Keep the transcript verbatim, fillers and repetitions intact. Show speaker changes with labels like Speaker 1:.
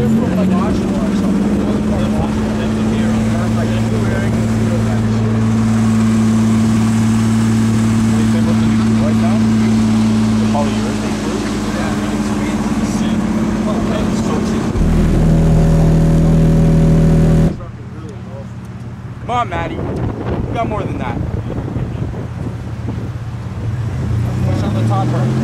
Speaker 1: from like Oshawa or something. Like if you're wearing a suit of that shit.
Speaker 2: What do you think what's the new glue right now? The polyurethane glue?
Speaker 1: Yeah, it's sweet. It's sick. Oh, man, it's so cheap.
Speaker 2: Come on, Maddie. You got more than that.
Speaker 1: Push on the top part.